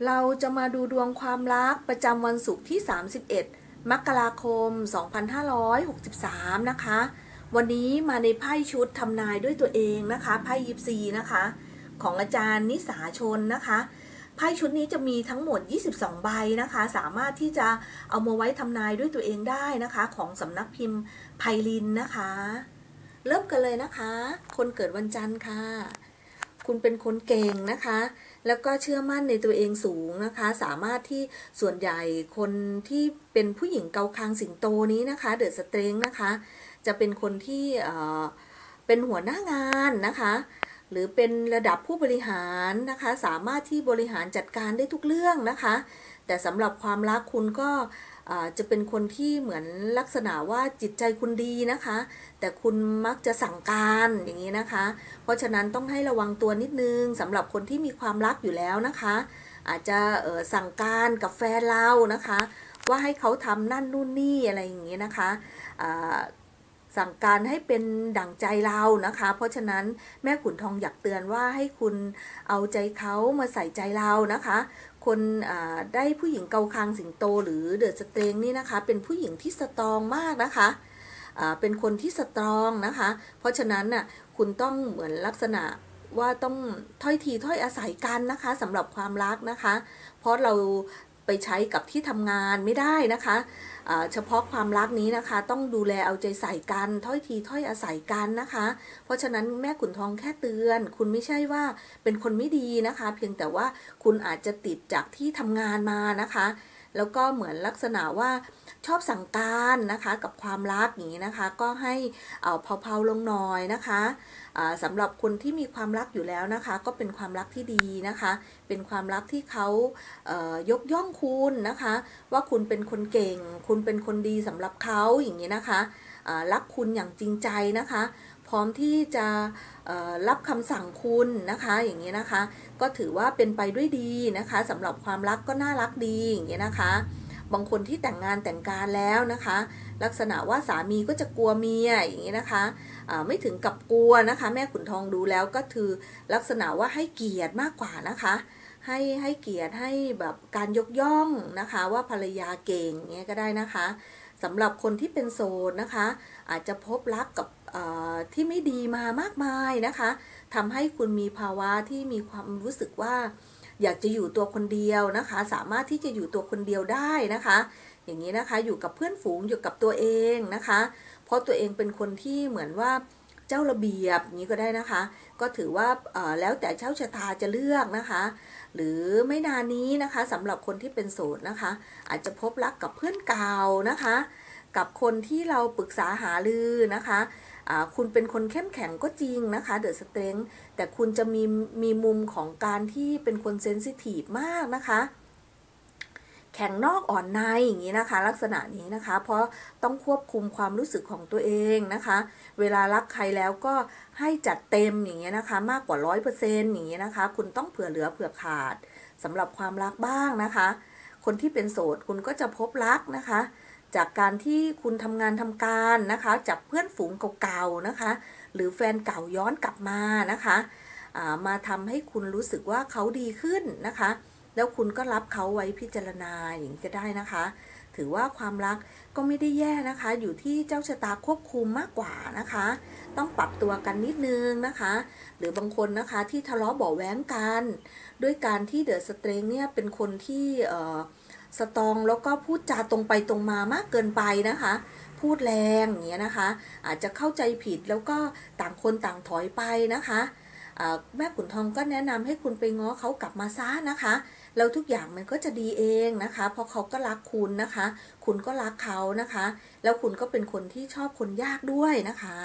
เราจะมาดูดวงความรักประจำวันศุกร์ที่ 31 มกราคม 2563 นะคะ วันนี้มาในไพ่ชุดทำนายด้วยตัวเองนะคะไพ่ยิปซีนะคะของอาจารย์นิสาชนนะคะไพ่ชุดนี้จะมีทั้งหมด 22 ใบนะคะสามารถที่จะเอามาไว้ทำนายด้วยตัวเองได้นะคะของสำนักพิมพ์ไพลินนะคะเริ่มกันเลยนะคะคนเกิดวันจันทร์ค่ะคุณเป็นคนเก่งนะคะแล้วก็เชื่อมั่นในตัวเองสูงนะคะสามารถที่ส่วนใหญ่คนที่เป็นผู้หญิงเกาคางสิงโตนี้นะคะเดอะสเตรงนะคะจะเป็นคนที่เป็นหัวหน้างานนะคะหรือเป็นระดับผู้บริหารนะคะสามารถที่บริหารจัดการได้ทุกเรื่องนะคะแต่สำหรับความรักคุณก็จะเป็นคนที่เหมือนลักษณะว่าจิตใจคุณดีนะคะแต่คุณมักจะสั่งการอย่างนี้นะคะเพราะฉะนั้นต้องให้ระวังตัวนิดนึงสำหรับคนที่มีความรักอยู่แล้วนะคะอาจจะสั่งการกับแฟนเรานะคะว่าให้เขาทำนั่นนู่นนี่อะไรอย่างนี้นะคะสั่งการให้เป็นดั่งใจเรานะคะเพราะฉะนั้นแม่ขุนทองอยากเตือนว่าให้คุณเอาใจเขามาใส่ใจเรานะคะคนได้ผู้หญิงเกาคางสิงโตหรือเดอะสเตรงนี่นะคะเป็นผู้หญิงที่สตรองมากนะคะเป็นคนที่สตรองนะคะเพราะฉะนั้นน่ะคุณต้องเหมือนลักษณะว่าต้องถ้อยทีถ้อยอาศัยกันนะคะสำหรับความรักนะคะเพราะเราไปใช้กับที่ทำงานไม่ได้นะคะเฉพาะความรักนี้นะคะต้องดูแลเอาใจใส่กันถ้อยทีถ้อยอาศัยกันนะคะเพราะฉะนั้นแม่ขุนทองแค่เตือนคุณไม่ใช่ว่าเป็นคนไม่ดีนะคะเพียงแต่ว่าคุณอาจจะติดจากที่ทำงานมานะคะแล้วก็เหมือนลักษณะว่าชอบสั่งการนะคะกับความรักอย่างนี้นะคะก็ให้เผาๆลงหน่อยนะคะสำหรับคนที่มีความรักอยู่แล้วนะคะก็เป็นความรักที่ดีนะคะเป็นความรักที่เขายกย่องคุณนะคะว่าคุณเป็นคนเก่งคุณเป็นคนดีสำหรับเขาอย่างนี้นะคะรักคุณอย่างจริงใจนะคะพร้อมที่จะรับคำสั่งคุณนะคะอย่างนี้นะคะก็ถือว่าเป็นไปด้วยดีนะคะสำหรับความรักก็น่ารักดีอย่างนี้นะคะบางคนที่แต่งงานแต่งการแล้วนะคะลักษณะว่าสามีก็จะกลัวเมียอย่างนี้นะคะไม่ถึงกับกลัวนะคะแม่ขุนทองดูแล้วก็คือลักษณะว่าให้เกียรติมากกว่านะคะให้เกียรติให้แบบการยกย่องนะคะว่าภรรยาเก่งเงี้ยก็ได้นะคะสำหรับคนที่เป็นโสดนะคะอาจจะพบรักกับที่ไม่ดีมามากมายนะคะทำให้คุณมีภาวะที่มีความรู้สึกว่าอยากจะอยู่ตัวคนเดียวนะคะสามารถที่จะอยู่ตัวคนเดียวได้นะคะอย่างนี้นะคะอยู่กับเพื่อนฝูงอยู่กับตัวเองนะคะเพราะตัวเองเป็นคนที่เหมือนว่าเจ้าระเบียบนี้ก็ได้นะคะก็ถือว่าแล้วแต่เจ้าชะตาจะเลือกนะคะหรือไม่นานนี้นะคะสำหรับคนที่เป็นโสดนะคะอาจจะพบรักกับเพื่อนเก่านะคะกับคนที่เราปรึกษาหารือนะคะคุณเป็นคนเข้มแข็งก็จริงนะคะเดอะสเตรงแต่คุณจะมีมุมของการที่เป็นคนเซนซิทีฟมากนะคะแข็งนอกอ่อนในอย่างนี้นะคะลักษณะนี้นะคะเพราะต้องควบคุมความรู้สึกของตัวเองนะคะเวลารักใครแล้วก็ให้จัดเต็มอย่างเงี้ยนะคะมากกว่า100%อย่างเงี้ยนะคะคุณต้องเผื่อเหลือเผื่อขาดสำหรับความรักบ้างนะคะคนที่เป็นโสดคุณก็จะพบรักนะคะจากการที่คุณทำงานทำการนะคะจากเพื่อนฝูงเก่าๆนะคะหรือแฟนเก่าย้อนกลับมานะคะมาทำให้คุณรู้สึกว่าเขาดีขึ้นนะคะแล้วคุณก็รับเขาไว้พิจารณาอย่างนี้ก็ได้นะคะถือว่าความรักก็ไม่ได้แย่นะคะอยู่ที่เจ้าชะตาควบคุมมากกว่านะคะต้องปรับตัวกันนิดนึงนะคะหรือบางคนนะคะที่ทะเลาะเบาะแว้งกันด้วยการที่เดอะสเตรงเนี่ยเป็นคนที่สตรองแล้วก็พูดจาตรงไปตรงมามากเกินไปนะคะพูดแรงอย่างเงี้ยนะคะอาจจะเข้าใจผิดแล้วก็ต่างคนต่างถอยไปนะคะแม่ขุนทองก็แนะนำให้คุณไปง้อเขากลับมาซะนะคะแล้วทุกอย่างมันก็จะดีเองนะคะเพราะเขาก็รักคุณนะคะคุณก็รักเขานะคะแล้วคุณก็เป็นคนที่ชอบคนยากด้วยนะคะ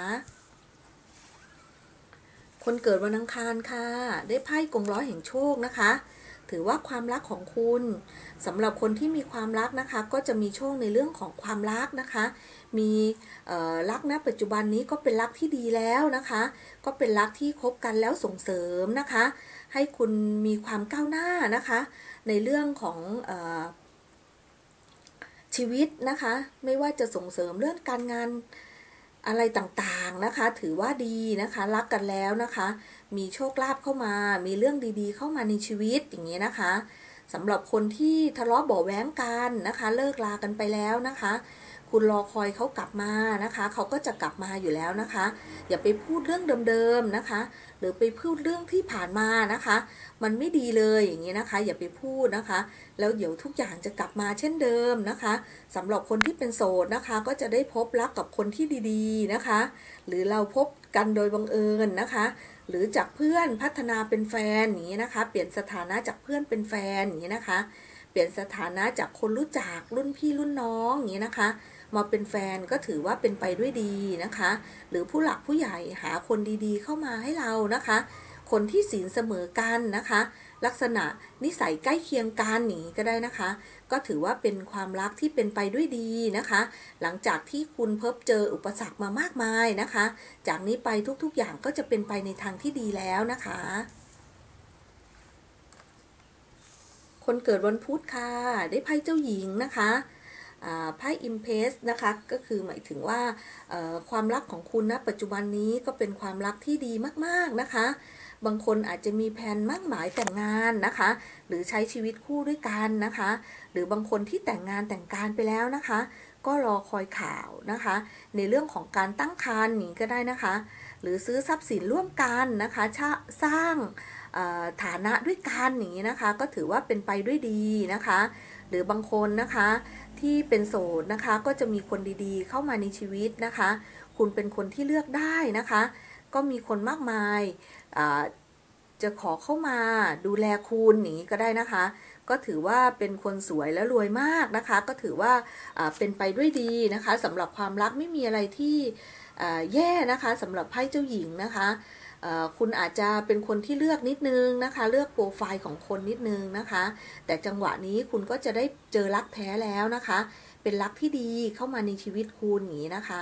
คนเกิดวันอังคารค่ะได้ไพ่กงล้อแห่งโชคนะคะถือว่าความรักของคุณสำหรับคนที่มีความรักนะคะก็จะมีโชคในเรื่องของความรักนะคะมีรักณปัจจุบันนี้ก็เป็นรักที่ดีแล้วนะคะก็เป็นรักที่คบกันแล้วส่งเสริมนะคะให้คุณมีความก้าวหน้านะคะในเรื่องของชีวิตนะคะไม่ว่าจะส่งเสริมเรื่องการงานอะไรต่างๆนะคะถือว่าดีนะคะรักกันแล้วนะคะมีโชคลาภเข้ามามีเรื่องดีๆเข้ามาในชีวิตอย่างนี้นะคะสำหรับคนที่ทะเลาะเบาะแว้งกันนะคะเลิกลากันไปแล้วนะคะคุณรอคอยเขากลับมานะคะเขาก็จะกลับมาอยู่แล้วนะคะอย่าไปพูดเรื่องเดิมๆนะคะหรือไปพูดเรื่องที่ผ่านมานะคะมันไม่ดีเลยอย่างนี้นะคะอย่าไปพูดนะคะแล้วเดี๋ยวทุกอย่างจะกลับมาเช่นเดิมนะคะสำหรับคนที่เป็นโสดนะคะก็จะได้พบรักกับคนที่ดีๆนะคะหรือเราพบกันโดยบังเอิญนะคะหรือจากเพื่อนพัฒนาเป็นแฟนอย่างนี้นะคะเปลี่ยนสถานะจากเพื่อนเป็นแฟนอย่างนี้นะคะเปลี่ยนสถานะจากคนรู้จักรุ่นพี่รุ่นน้องอย่างนี้นะคะมาเป็นแฟนก็ถือว่าเป็นไปด้วยดีนะคะหรือผู้หลักผู้ใหญ่หาคนดีๆเข้ามาให้เรานะคะคนที่ศีลเสมอกันนะคะลักษณะนิสัยใกล้เคียงกันอย่างนี้ก็ได้นะคะก็ถือว่าเป็นความรักที่เป็นไปด้วยดีนะคะหลังจากที่คุณพบเจออุปสรรคมามากมายนะคะจากนี้ไปทุกๆอย่างก็จะเป็นไปในทางที่ดีแล้วนะคะคนเกิดวันพุธค่ะได้ไพ่เจ้าหญิงนะคะไพ่อิมเพสนะคะก็คือหมายถึงว่าความรักของคุณณปัจจุบันนี้ก็เป็นความรักที่ดีมากๆนะคะบางคนอาจจะมีแผนมั่นหมายแต่งงานนะคะหรือใช้ชีวิตคู่ด้วยกันนะคะหรือบางคนที่แต่งงานแต่งการไปแล้วนะคะก็รอคอยข่าวนะคะในเรื่องของการตั้งครรภ์นี้ก็ได้นะคะหรือซื้อทรัพย์สินร่วมกันนะคะสร้างฐานะด้วยกันอย่างนี้นะคะก็ถือว่าเป็นไปด้วยดีนะคะหรือบางคนนะคะที่เป็นโสดนะคะก็จะมีคนดีๆเข้ามาในชีวิตนะคะคุณเป็นคนที่เลือกได้นะคะก็มีคนมากมายจะขอเข้ามาดูแลคุณอย่างนี้ก็ได้นะคะก็ถือว่าเป็นคนสวยและรวยมากนะคะก็ถือว่าเป็นไปด้วยดีนะคะสำหรับความรักไม่มีอะไรที่แย่นะคะสำหรับไพ่เจ้าหญิงนะคะคุณอาจจะเป็นคนที่เลือกนิดนึงนะคะเลือกโปรไฟล์ของคนนิดนึงนะคะแต่จังหวะนี้คุณก็จะได้เจอรักแท้แล้วนะคะเป็นรักที่ดีเข้ามาในชีวิตคุณอย่างนี้นะคะ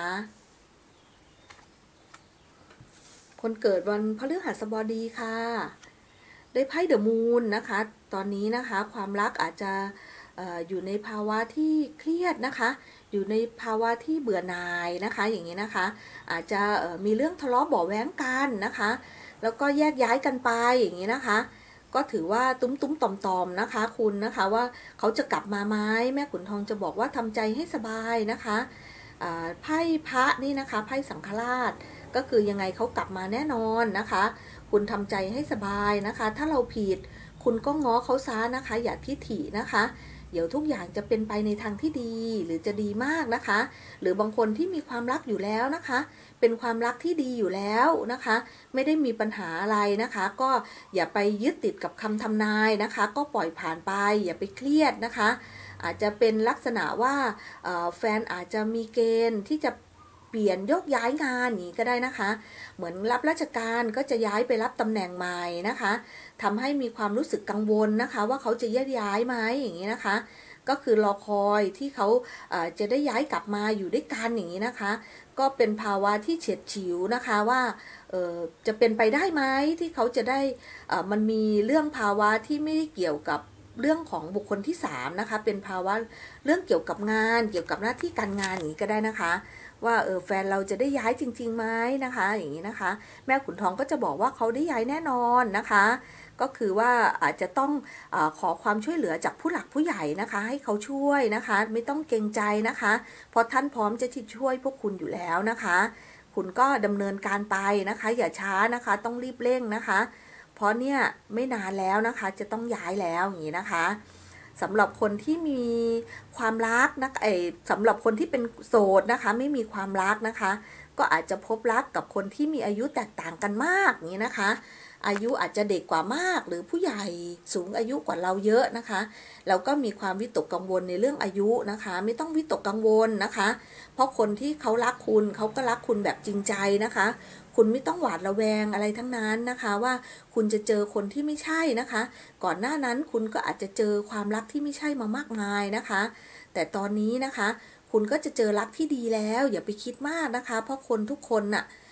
คนเกิดวันพฤหัสบดีค่ะได้ไพ่เดอะมูนนะคะตอนนี้นะคะความรักอาจจะอยู่ในภาวะที่เครียดนะคะอยู่ในภาวะที่เบื่อหน่ายนะคะอย่างนี้นะคะอาจจะมีเรื่องทะเลาะเบาะแว้งกันนะคะแล้วก็แยกย้ายกันไปอย่างนี้นะคะก็ถือว่าตุ้มๆต่อมๆนะคะคุณนะคะว่าเขาจะกลับมาไหมแม่ขุนทองจะบอกว่าทำใจให้สบายนะคะไพ่พระนี่นะคะไพ่สังฆราชก็คือยังไงเขากลับมาแน่นอนนะคะคุณทำใจให้สบายนะคะถ้าเราผิดคุณก็ง้อเขาซะนะคะอย่าทิฐินะคะเดี๋ยวทุกอย่างจะเป็นไปในทางที่ดีหรือจะดีมากนะคะหรือบางคนที่มีความรักอยู่แล้วนะคะเป็นความรักที่ดีอยู่แล้วนะคะไม่ได้มีปัญหาอะไรนะคะก็อย่าไปยึดติดกับคำทำนายนะคะก็ปล่อยผ่านไปอย่าไปเครียดนะคะอาจจะเป็นลักษณะว่าแฟนอาจจะมีเกณฑ์ที่จะเปลี่ยนยกย้ายงานอย่างนี้ก็ได้นะคะเหมือนรับราชการก็จะย้ายไปรับตำแหน่งใหม่นะคะทำให้มีความรู้สึกกังวลนะคะว่าเขาจะย้ายไหมอย่างนี้นะคะก็คือรอคอยที่เขาจะได้ย้ายกลับมาอยู่ด้วยกันอย่างนี้นะคะก็เป็นภาวะที่เฉียดฉิวนะคะว่าจะเป็นไปได้ไหมที่เขาจะได้มันมีเรื่องภาวะที่ไม่ได้เกี่ยวกับเรื่องของบุคคลที่3นะคะเป็นภาวะเรื่องเกี่ยวกับงานเกี่ยวกับหน้าที่การงานอย่างนี้ก็ได้นะคะว่าแฟนเราจะได้ย้ายจริงๆไหมนะคะอย่างนี้นะคะแม่ขุนทองก็จะบอกว่าเขาได้ย้ายแน่นอนนะคะก็คือว่าอาจจะต้องขอความช่วยเหลือจากผู้หลักผู้ใหญ่นะคะให้เขาช่วยนะคะไม่ต้องเกรงใจนะคะเพราะท่านพร้อมจะช่วยพวกคุณอยู่แล้วนะคะคุณก็ดำเนินการไปนะคะอย่าช้านะคะต้องรีบเร่งนะคะเพราะเนี่ยไม่นานแล้วนะคะจะต้องย้ายแล้วอย่างนี้นะคะสำหรับคนที่มีความรักนะสำหรับคนที่เป็นโสดนะคะไม่มีความรักนะคะก็อาจจะพบรักกับคนที่มีอายุแตกต่างกันมากอย่างนี้นะคะอายุอาจจะเด็กกว่ามากหรือผู้ใหญ่สูงอายุกว่าเราเยอะนะคะเราก็มีความวิตกกังวลในเรื่องอายุนะคะไม่ต้องวิตกกังวลนะคะเพราะคนที่เขารักคุณเขาก็รักคุณแบบจริงใจนะคะคุณไม่ต้องหวาดระแวงอะไรทั้งนั้นนะคะว่าคุณจะเจอคนที่ไม่ใช่นะคะก่อนหน้านั้นคุณก็อาจจะเจอความรักที่ไม่ใช่มามากมายนะคะแต่ตอนนี้นะคะคุณก็จะเจอรักที่ดีแล้วอย่าไปคิดมากนะคะเพราะคนทุกคนน่ะ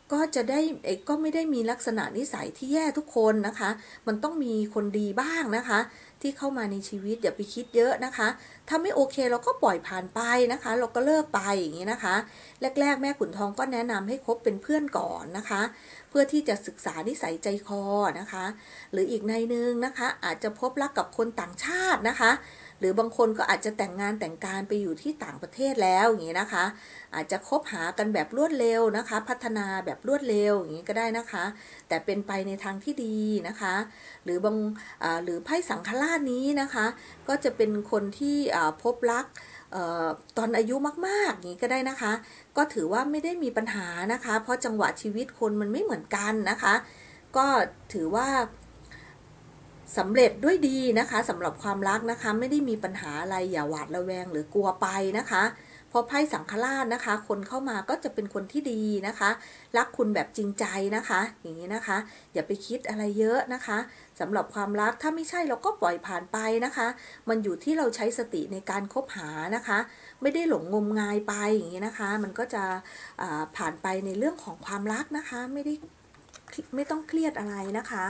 ก็จะได้ก็ไม่ได้มีลักษณะนิสัยที่แย่ทุกคนนะคะมันต้องมีคนดีบ้างนะคะที่เข้ามาในชีวิตอย่าไปคิดเยอะนะคะถ้าไม่โอเคเราก็ปล่อยผ่านไปนะคะเราก็เลิกไปอย่างนี้นะคะแรกๆแม่ขุนทองก็แนะนำให้คบเป็นเพื่อนก่อนนะคะเพื่อที่จะศึกษานิสัยใจคอนะคะหรืออีกในนึงนะคะอาจจะพบรักกับคนต่างชาตินะคะหรือบางคนก็อาจจะแต่งงานแต่งการไปอยู่ที่ต่างประเทศแล้วอย่างนี้นะคะอาจจะคบหากันแบบรวดเร็วนะคะพัฒนาแบบรวดเร็วอย่างนี้ก็ได้นะคะแต่เป็นไปในทางที่ดีนะคะหรืหรือไพ่สังฆราชนี้นะคะก็จะเป็นคนที่พบรักตอนอายุมากๆอย่างนี้ก็ได้นะคะก็ถือว่าไม่ได้มีปัญหานะคะเพราะจังหวะชีวิตคนมันไม่เหมือนกันนะคะก็ถือว่าสำเร็จด้วยดีนะคะสำหรับความรักนะคะไม่ได้มีปัญหาอะไรอย่าหวาดระแวงหรือกลัวไปนะคะพอไพ่สังฆราชนะคะคนเข้ามาก็จะเป็นคนที่ดีนะคะรักคุณแบบจริงใจนะคะอย่างนี้นะคะอย่าไปคิดอะไรเยอะนะคะสำหรับความรักถ้าไม่ใช่เราก็ปล่อยผ่านไปนะคะมันอยู่ที่เราใช้สติในการคบหานะคะไม่ได้หลงงมงายไปอย่างนี้นะคะมันก็จะผ่านไปในเรื่องของความรักนะคะไม่ต้องเครียดอะไรนะคะ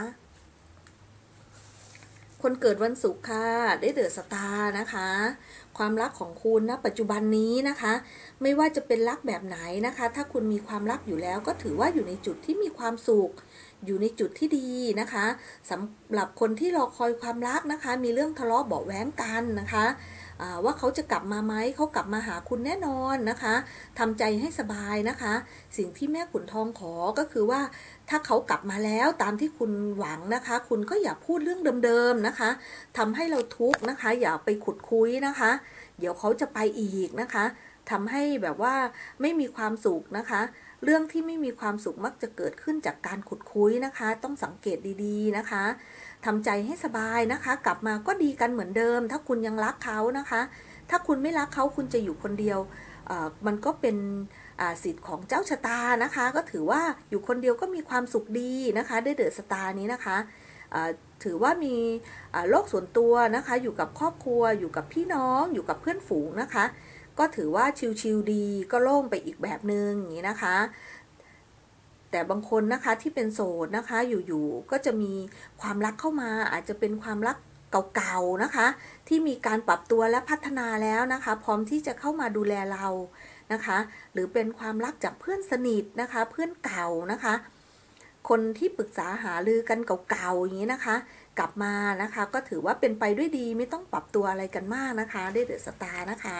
คนเกิดวันศุกร์ค่ะได้เดอะสตาร์นะคะความรักของคุณณปัจจุบันนี้นะคะไม่ว่าจะเป็นรักแบบไหนนะคะถ้าคุณมีความรักอยู่แล้วก็ถือว่าอยู่ในจุดที่มีความสุขอยู่ในจุดที่ดีนะคะสำหรับคนที่รอคอยความรักนะคะมีเรื่องทะเลาะเบาะแว้งกันนะคะว่าเขาจะกลับมาไหมเขากลับมาหาคุณแน่นอนนะคะทำใจให้สบายนะคะสิ่งที่แม่ขุนทองขอก็คือว่าถ้าเขากลับมาแล้วตามที่คุณหวังนะคะคุณก็อย่าพูดเรื่องเดิมๆนะคะทำให้เราทุกข์นะคะอย่าไปขุดคุยนะคะเดี๋ยวเขาจะไปอีกนะคะทำให้แบบว่าไม่มีความสุขนะคะเรื่องที่ไม่มีความสุขมักจะเกิดขึ้นจากการขุดคุยนะคะต้องสังเกตดีๆนะคะทำใจให้สบายนะคะกลับมาก็ดีกันเหมือนเดิมถ้าคุณยังรักเขานะคะถ้าคุณไม่รักเขาคุณจะอยู่คนเดียวมันก็เป็นสิทธิ์ของเจ้าชะตานะคะก็ถือว่าอยู่คนเดียวก็มีความสุขดีนะคะได้เดอะสตาร์นี้นะคะถือว่ามีโลกส่วนตัวนะคะอยู่กับครอบครัวอยู่กับพี่น้องอยู่กับเพื่อนฝูงนะคะก็ถือว่าชิลๆดีก็โล่งไปอีกแบบนึงอย่างนี้นะคะแต่บางคนนะคะที่เป็นโสดนะคะอยู่ๆก็จะมีความรักเข้ามาอาจจะเป็นความรักเก่าๆนะคะที่มีการปรับตัวและพัฒนาแล้วนะคะพร้อมที่จะเข้ามาดูแลเรานะคะหรือเป็นความรักจากเพื่อนสนิทนะคะเพื่อนเก่านะคะคนที่ปรึกษาหารือกันเก่าๆอย่างนี้นะคะกลับมานะคะก็ถือว่าเป็นไปด้วยดีไม่ต้องปรับตัวอะไรกันมากนะคะได้เดอะสตาร์นะคะ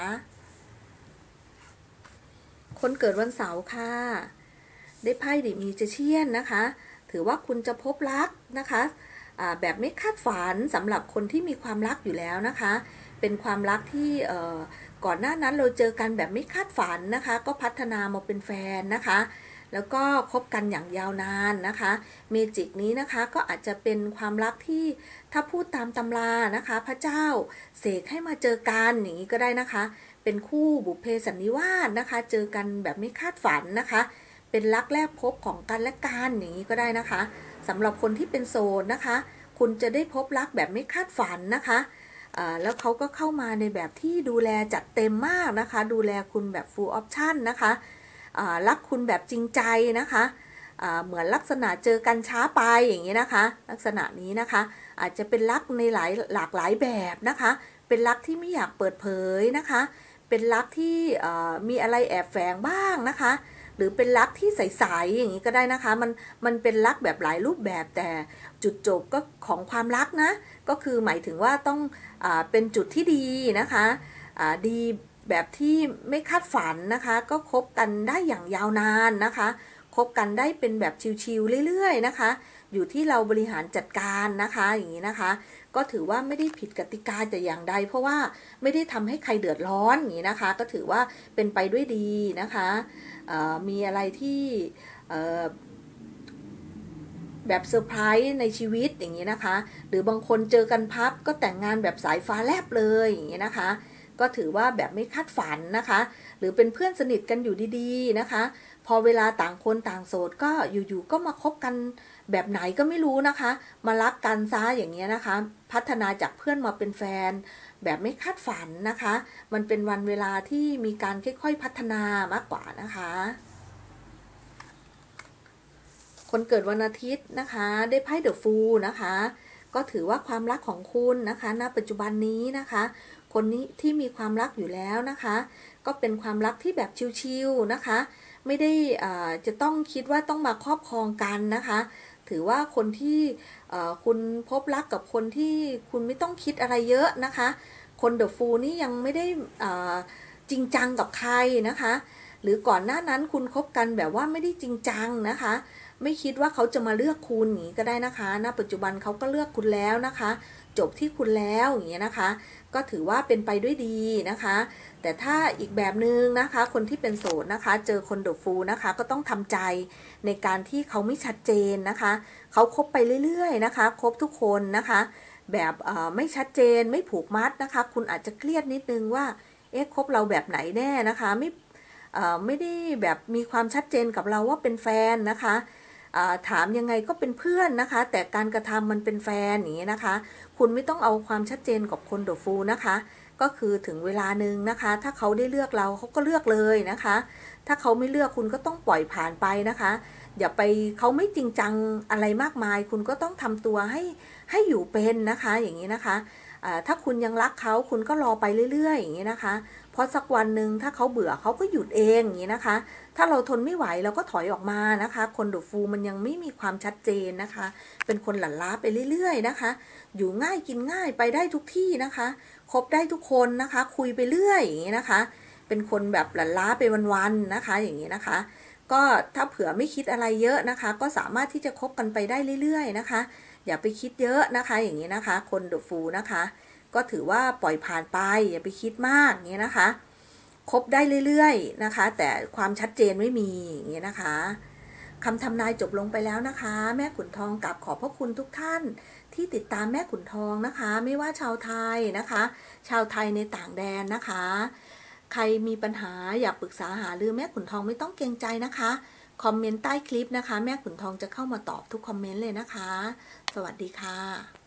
คนเกิดวันเสาร์ค่ะได้ไพ่ดิมีเจเชียนนะคะถือว่าคุณจะพบรักนะคะแบบไม่คาดฝันสำหรับคนที่มีความรักอยู่แล้วนะคะเป็นความรักที่ก่อนหน้านั้นเราเจอกันแบบไม่คาดฝันนะคะก็พัฒนามาเป็นแฟนนะคะแล้วก็คบกันอย่างยาวนานนะคะเมจิกนี้นะคะก็อาจจะเป็นความรักที่ถ้าพูดตามตำรานะคะพระเจ้าเสกให้มาเจอกันอย่างนี้ก็ได้นะคะเป็นคู่บุพเพสันนิวาสนะคะเจอกันแบบไม่คาดฝันนะคะเป็นรักแรกพบของกันและกันอย่างนี้ก็ได้นะคะสำหรับคนที่เป็นโสดนะคะคุณจะได้พบรักแบบไม่คาดฝันนะคะแล้วเขาก็เข้ามาในแบบที่ดูแลจัดเต็มมากนะคะดูแลคุณแบบ full option นะคะรักคุณแบบจริงใจนะคะเหมือนลักษณะเจอกันช้าไปอย่างนี้นะคะลักษณะนี้นะคะอาจจะเป็นรักในหลากหลายแบบนะคะเป็นรักที่ไม่อยากเปิดเผยนะคะเป็นรักที่มีอะไรแอบแฝงบ้างนะคะหรือเป็นรักที่ใสๆอย่างนี้ก็ได้นะคะมันเป็นรักแบบหลายรูปแบบแต่จุดจบก็ของความรักนะก็คือหมายถึงว่าต้องเป็นจุดที่ดีนะคะดีแบบที่ไม่คาดฝันนะคะก็คบกันได้อย่างยาวนานนะคะคบกันได้เป็นแบบชิลๆเรื่อยๆนะคะอยู่ที่เราบริหารจัดการนะคะอย่างนี้นะคะก็ถือว่าไม่ได้ผิดกติกาแต่อย่างใดเพราะว่าไม่ได้ทำให้ใครเดือดร้อนอย่างนี้นะคะก็ถือว่าเป็นไปด้วยดีนะคะมีอะไรที่แบบเซอร์ไพรส์ในชีวิตอย่างนี้นะคะหรือบางคนเจอกันพับก็แต่งงานแบบสายฟ้าแลบเลยอย่างนี้นะคะก็ถือว่าแบบไม่คาดฝันนะคะหรือเป็นเพื่อนสนิทกันอยู่ดีๆนะคะพอเวลาต่างคนต่างโสดก็อยู่ๆก็มาคบกันแบบไหนก็ไม่รู้นะคะมารักกันซะอย่างเงี้ยนะคะพัฒนาจากเพื่อนมาเป็นแฟนแบบไม่คาดฝันนะคะมันเป็นวันเวลาที่มีการค่อยๆพัฒนามากกว่านะคะคนเกิดวันอาทิตย์นะคะได้ไพ่เดอะฟูลนะคะก็ถือว่าความรักของคุณนะคะณปัจจุบันนี้นะคะคนนี้ที่มีความรักอยู่แล้วนะคะก็เป็นความรักที่แบบชิลๆนะคะไม่ได้จะต้องคิดว่าต้องมาครอบครองกันนะคะถือว่าคนที่คุณพบรักกับคนที่คุณไม่ต้องคิดอะไรเยอะนะคะคนเดอะฟูลนี่ยังไม่ได้จริงจังกับใครนะคะหรือก่อนหน้านั้นคุณคบกันแบบว่าไม่ได้จริงจังนะคะไม่คิดว่าเขาจะมาเลือกคุณอย่างนี้ก็ได้นะคะณปัจจุบันเขาก็เลือกคุณแล้วนะคะจบที่คุณแล้วอย่างเงี้ยนะคะก็ถือว่าเป็นไปด้วยดีนะคะแต่ถ้าอีกแบบนึงนะคะคนที่เป็นโสดนะคะเจอคนเดอะฟูลนะคะก็ต้องทำใจในการที่เขาไม่ชัดเจนนะคะเขาคบไปเรื่อยๆนะคะคบทุกคนนะคะแบบไม่ชัดเจนไม่ผูกมัดนะคะคุณอาจจะเครียดนิดนึงว่าคบเราแบบไหนแน่นะคะไม่ได้แบบมีความชัดเจนกับเราว่าเป็นแฟนนะคะถามยังไงก็เป็นเพื่อนนะคะแต่การกระทำมันเป็นแฟนอย่างนี้นะคะคุณไม่ต้องเอาความชัดเจนกับคนเดอะฟูลนะคะก็คือถึงเวลาหนึ่งนะคะถ้าเขาได้เลือกเราเขาก็เลือกเลยนะคะถ้าเขาไม่เลือกคุณก็ต้องปล่อยผ่านไปนะคะอย่าไปเขาไม่จริงจังอะไรมากมายคุณก็ต้องทำตัวให้อยู่เป็นนะคะอย่างนี้นะคะถ้าคุณยังรักเขาคุณก็รอไปเรื่อยๆอย่างนี้นะคะเพราะสักวันหนึ่งถ้าเขาเบื่อเขาก็หยุดเองอย่างนี้นะคะถ้าเราทนไม่ไหวเราก็ถอยออกมานะคะคนเดอะฟูลมันยังไม่มีความชัดเจนนะคะเป็นคนหลั่นล้าไปเรื่อยๆนะคะอยู่ง่ายกินง่ายไปได้ทุกที่นะคะคบได้ทุกคนนะคะคุยไปเรื่อยอย่างนี้นะคะเป็นคนแบบหลั่นล้าไปวันๆนะคะอย่างนี้นะคะก็ถ้าเผื่อไม่คิดอะไรเยอะนะคะก็สามารถที่จะคบกันไปได้เรื่อยๆนะคะอย่าไปคิดเยอะนะคะอย่างนี้นะคะคนเดอะฟูลนะคะก็ถือว่าปล่อยผ่านไปอย่าไปคิดมากอย่างนี้นะคะคบได้เรื่อยๆนะคะแต่ความชัดเจนไม่มีอย่างนี้นะคะคำทำนายจบลงไปแล้วนะคะแม่ขุนทองกราบขอบพระคุณทุกท่านที่ติดตามแม่ขุนทองนะคะไม่ว่าชาวไทยนะคะชาวไทยในต่างแดนนะคะใครมีปัญหาอยากปรึกษาหารือแม่ขุนทองไม่ต้องเกรงใจนะคะคอมเมนต์ใต้คลิปนะคะแม่ขุนทองจะเข้ามาตอบทุกคอมเมนต์เลยนะคะสวัสดีค่ะ